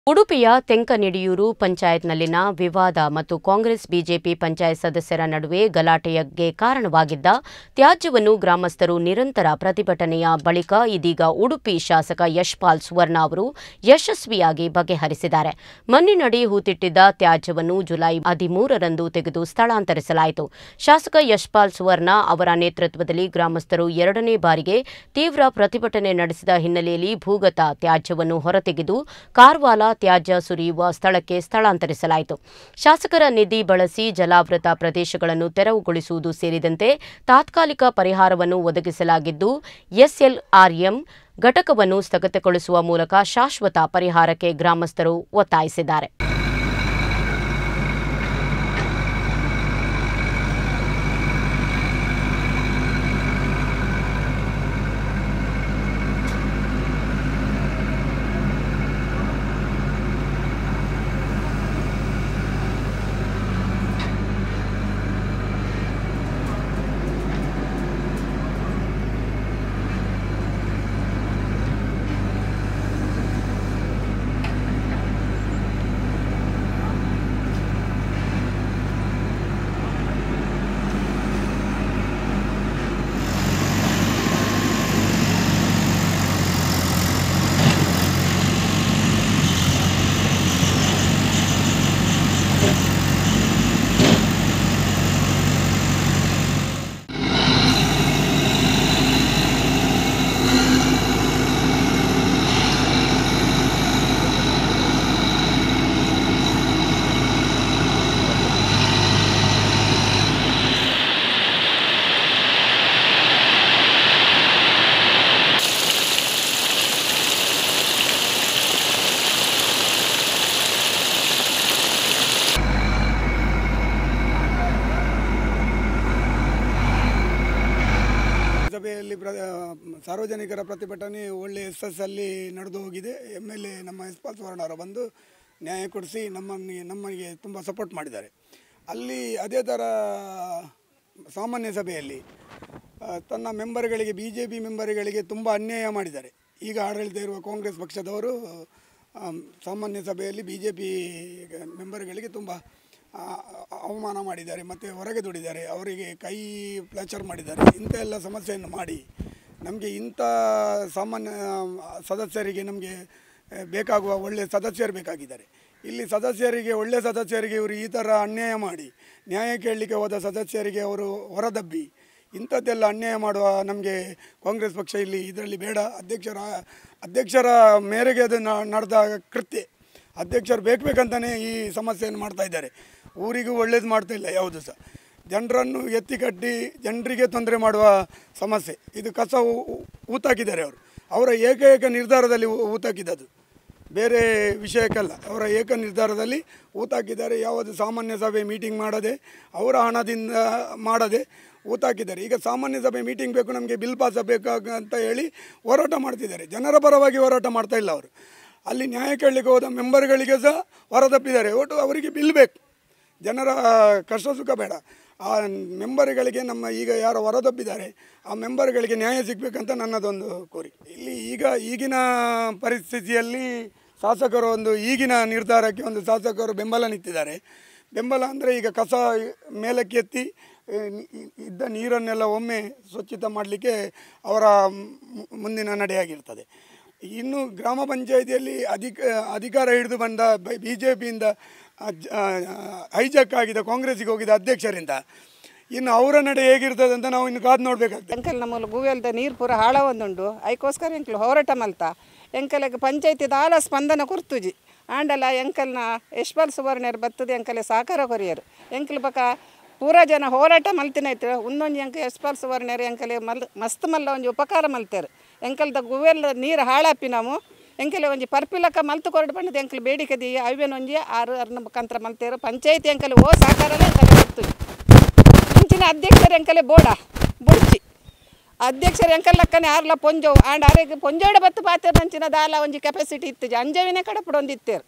ಉಡುಪಿಯ ತೆಂಕನಿಡಿಯೂರು ಪಂಚಾಯತ್ನಲ್ಲಿನ ವಿವಾದ ಮತ್ತು ಕಾಂಗ್ರೆಸ್ ಬಿಜೆಪಿ ಪಂಚಾಯತ್ ಸದಸ್ಯರ ನಡುವೆ ಗಲಾಟೆಗೆ ಕಾರಣವಾಗಿದ್ದ ತ್ಯಾಜ್ಯವನ್ನು ಗ್ರಾಮಸ್ಥರು ನಿರಂತರ ಪ್ರತಿಭಟನೆಯ ಬಳಿಕ ಇದೀಗ ಉಡುಪಿ ಶಾಸಕ ಯಶ್ಪಾಲ್ ಸುವರ್ಣ ಅವರು ಯಶಸ್ವಿಯಾಗಿ ಬಗೆಹರಿಸಿದ್ದಾರೆ. ಮಣ್ಣಿನಡಿ ಹೂತಿಟ್ಟಿದ್ದ ತ್ಯಾಜ್ಯವನ್ನು ಜುಲೈ 13ರಂದು ತೆಗೆದು ಸ್ಥಳಾಂತರಿಸಲಾಯಿತು. ಶಾಸಕ ಯಶ್ಪಾಲ್ ಸುವರ್ಣ ಅವರ ನೇತೃತ್ವದಲ್ಲಿ ಗ್ರಾಮಸ್ಥರು ಎರಡನೇ ಬಾರಿಗೆ ತೀವ್ರ ಪ್ರತಿಭಟನೆ ನಡೆಸಿದ ಹಿನ್ನೆಲೆಯಲ್ಲಿ ಭೂಗತ ತ್ಯಾಜ್ಯವನ್ನು ಹೊರತೆಗೆದು ಕಾರ್ವಾಲ ತ್ಯಾಜ್ಯ ಸುರಿಯುವ ಸ್ಥಳಕ್ಕೆ ಸ್ಥಳಾಂತರಿಸಲಾಯಿತು. ಶಾಸಕರ ನಿಧಿ ಬಳಸಿ ಜಲಾವೃತ ಪ್ರದೇಶಗಳನ್ನು ತೆರವುಗೊಳಿಸುವುದು ಸೇರಿದಂತೆ ತಾತ್ಕಾಲಿಕ ಪರಿಹಾರವನ್ನು ಒದಗಿಸಲಾಗಿದ್ದು, ಎಸ್ಎಲ್ಆರ್ಎಂ ಘಟಕವನ್ನು ಸ್ಥಗಿತಗೊಳಿಸುವ ಮೂಲಕ ಶಾಶ್ವತ ಪರಿಹಾರಕ್ಕೆ ಗ್ರಾಮಸ್ಥರು ಒತ್ತಾಯಿಸಿದ್ದಾರೆ. ಸಭೆಯಲ್ಲಿ ಸಾರ್ವಜನಿಕರ ಪ್ರತಿಭಟನೆ ಒಳ್ಳೆಯ ಯಶಸ್ಸಲ್ಲಿ ನಡೆದು ಹೋಗಿದೆ. MLA ನಮ್ಮ ಯಶ್ಪಾಲ್ ಸುವರ್ಣ ಅವರು ಬಂದು ನ್ಯಾಯ ಕೊಡಿಸಿ ನಮಗೆ ತುಂಬ ಸಪೋರ್ಟ್ ಮಾಡಿದ್ದಾರೆ. ಅಲ್ಲಿ ಅದೇ ಥರ ಸಾಮಾನ್ಯ ಸಭೆಯಲ್ಲಿ ತನ್ನ ಮೆಂಬರ್ಗಳಿಗೆ BJP ಮೆಂಬರ್ಗಳಿಗೆ ತುಂಬ ಅನ್ಯಾಯ ಮಾಡಿದ್ದಾರೆ. ಈಗ ಆಡಳಿತ ಇರುವ ಕಾಂಗ್ರೆಸ್ ಪಕ್ಷದವರು ಸಾಮಾನ್ಯ ಸಭೆಯಲ್ಲಿ BJP ಮೆಂಬರ್ಗಳಿಗೆ ತುಂಬ ಅವಮಾನ ಮಾಡಿದ್ದಾರೆ ಮತ್ತು ಹೊರಗೆ ದುಡಿದ್ದಾರೆ, ಅವರಿಗೆ ಕೈ ಫ್ಲಾಚರ್ ಮಾಡಿದ್ದಾರೆ. ಇಂಥ ಎಲ್ಲ ಸಮಸ್ಯೆಯನ್ನು ಮಾಡಿ ನಮಗೆ ಇಂಥ ಸಾಮಾನ್ಯ ಸದಸ್ಯರಿಗೆ ನಮಗೆ ಬೇಕಾಗುವ ಒಳ್ಳೆಯ ಸದಸ್ಯರು ಬೇಕಾಗಿದ್ದಾರೆ. ಇಲ್ಲಿ ಸದಸ್ಯರಿಗೆ ಒಳ್ಳೆಯ ಸದಸ್ಯರಿಗೆ ಇವರು ಈ ಥರ ಅನ್ಯಾಯ ಮಾಡಿ ನ್ಯಾಯ ಕೇಳಲಿಕ್ಕೆ ಹೋದ ಸದಸ್ಯರಿಗೆ ಅವರು ಹೊರದಬ್ಬಿ ಇಂಥದ್ದೆಲ್ಲ ಅನ್ಯಾಯ ಮಾಡುವ ನಮಗೆ ಕಾಂಗ್ರೆಸ್ ಪಕ್ಷ ಇಲ್ಲಿ ಇದರಲ್ಲಿ ಬೇಡ. ಅಧ್ಯಕ್ಷರ ಮೇರೆಗೆ ಅದು ನಡೆದ ಕೃತ್ಯ. ಅಧ್ಯಕ್ಷರು ಬೇಕಂತಲೇ ಈ ಸಮಸ್ಯೆಯನ್ನು ಮಾಡ್ತಾ ಇದ್ದಾರೆ. ಊರಿಗೂ ಒಳ್ಳೇದು ಮಾಡ್ತಾ ಇಲ್ಲ ಯಾವುದು ಸಹ. ಜನರನ್ನು ಎತ್ತಿ ಕಟ್ಟಿ ಜನರಿಗೆ ತೊಂದರೆ ಮಾಡುವ ಸಮಸ್ಯೆ. ಇದು ಕಸ ಊತಾಕಿದ್ದಾರೆ ಅವರ ಏಕೈಕ ನಿರ್ಧಾರದಲ್ಲಿ ಊತಾಕಿದ್ದದು, ಬೇರೆ ವಿಷಯಕ್ಕಲ್ಲ. ಅವರ ಏಕ ನಿರ್ಧಾರದಲ್ಲಿ ಊತಾಕಿದ್ದಾರೆ. ಯಾವುದು ಸಾಮಾನ್ಯ ಸಭೆ ಮೀಟಿಂಗ್ ಮಾಡದೆ ಅವರ ಹಣದಿಂದ ಮಾಡದೆ ಊತಾಕಿದ್ದಾರೆ. ಈಗ ಸಾಮಾನ್ಯ ಸಭೆ ಮೀಟಿಂಗ್ ಬೇಕು, ನಮಗೆ ಬಿಲ್ ಪಾಸ್ ಬೇಕಾಗಂತ ಹೇಳಿ ಹೋರಾಟ ಮಾಡ್ತಿದ್ದಾರೆ. ಜನರ ಪರವಾಗಿ ಹೋರಾಟ ಮಾಡ್ತಾ ಇಲ್ಲ ಅವರು. ಅಲ್ಲಿ ನ್ಯಾಯ ಕೇಳಲಿಕ್ಕೆ ಹೋದ ಮೆಂಬರ್ಗಳಿಗೆ ಸಹ ಹೊರದಪ್ಪಿದ್ದಾರೆ. ಒಟ್ಟು ಅವರಿಗೆ ಬಿಲ್ ಬೇಕು, ಜನರ ಕಷ್ಟ ಸುಖ ಬೇಡ. ಆ ಮೆಂಬರ್ಗಳಿಗೆ ನಮ್ಮ ಈಗ ಯಾರು ಹೊರದಬ್ಬಿದ್ದಾರೆ ಆ ಮೆಂಬರ್ಗಳಿಗೆ ನ್ಯಾಯ ಸಿಗಬೇಕಂತ ನನ್ನದೊಂದು ಕೋರಿಕೆ. ಇಲ್ಲಿ ಈಗಿನ ಪರಿಸ್ಥಿತಿಯಲ್ಲಿ ಶಾಸಕರು ಈಗಿನ ನಿರ್ಧಾರಕ್ಕೆ ಶಾಸಕರು ಬೆಂಬಲ ನಿಂತಿದ್ದಾರೆ. ಬೆಂಬಲ ಅಂದರೆ ಈಗ ಕಸ ಮೇಲಕ್ಕೆ ಎತ್ತಿ ಇದ್ದ ನೀರನ್ನೆಲ್ಲ ಒಮ್ಮೆ ಸ್ವಚ್ಛತೆ ಮಾಡಲಿಕ್ಕೆ ಅವರ ಮುಂದಿನ ನಡೆಯಾಗಿರ್ತದೆ. ಇನ್ನು ಗ್ರಾಮ ಪಂಚಾಯಿತಿಯಲ್ಲಿ ಅಧಿಕಾರ ಹಿಡಿದು ಬಂದ BJPಯಿಂದ ಹೈಜಾಕ್ ಆಗಿದ್ದ ಕಾಂಗ್ರೆಸ್ಸಿಗೆ ಹೋಗಿದ್ದ ಅಧ್ಯಕ್ಷರಿಂದ ಇನ್ನು ಅವರ ನಡೆ ಹೇಗಿರ್ತದೆ ಅಂತ ನಾವು ಇನ್ನು ಕಾದು ನೋಡಬೇಕಾಗ್ತದೆ. ಎಂಕಲ್ ನಮ್ಮ ಗೂವೆಲ್ದ ನೀರು ಪೂರ ಹಾಳವೊಂದುಂಡು ಐಕೋಸ್ಕರ ಎಂಕಲ್ ಹೋರಾಟ ಮಲ್ತ ಎಂಕಲ್ಗೆ ಪಂಚಾಯತಿದ ಆಲ ಸ್ಪಂದನ ಕುರ್ತುಜಿ ಆಂಡಲ ಎಂಕಲ್ನ ಯಶ್ಪಾಲ್ ಸುವರ್ಣರು ಬತ್ತದ ಎಂಕಲೆ ಸಹಕಾರ ಕೊರಿಯರು ಎಂಕಲ್ ಬಕ ಪೂರ ಜನ ಹೋರಾಟ ಮಲ್ತಿನಾಯ್ತು. ಒಂದೊಂದು ಎಂಕ ಯಶ್ಪಾಲ್ ಸುವರ್ಣರು ಎಂಕಲೆ ಮಸ್ತ್ ಮಲ್ಲ ಒಂಜಿ ಉಪಕಾರ ಮಲ್ತೇರು. ಎಂಕಲ್ದ ಗುವೆಲ್ಲ ನೀರು ಹಾಳಾಪಿ ನಾವು ಎಂಕಲೆ ಒಂಜಿ ಪರ್ಪಿಲಕ್ಕ ಮಲ್ತು ಕೊರಡು ಬಂಡದ ಎಂಕಲ್ ಬೇಡಿಕೆ ಅವೇನು ಒಂಜಿ 6 ಕಂತ್ರ ಮಲ್ತೇರು. ಪಂಚಾಯತಿ ಎಂಕಲೆ ಸಹಕಾರನೇ ಎಂಕಲೆ ಬರ್ತದೆ. ಇಂಚಿನ ಅಧ್ಯಕ್ಷರು ಎಂಕಲೆ ಬುಡ್ಚಿ ಅಧ್ಯಕ್ಷರು ಎಂಕಲ್ಲಕ್ಕನೆ ಆರ್ಲ ಪೊಂಜವು ಆಂಡ್ ಆರೆಗೆ ಪೊಂಜೋಡ ಬತ್ತು ಪಾತೇರು ನಂಚಿನ ದಾಲ ಒಂಜಿ ಕೆಪಾಸಿಟಿ ಇತ್ತು ಅಂಜವಿನೇ ಕಡಪಡೊಂದಿತ್ತೇರು.